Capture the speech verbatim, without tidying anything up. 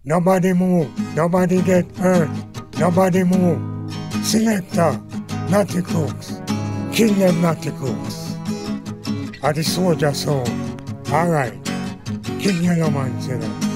Nobody move. Nobody get hurt. Nobody move. Selector, Natty Crooks. Kill them Natty Crooks. Are the soldier sound. Alright. King Yellowman say that.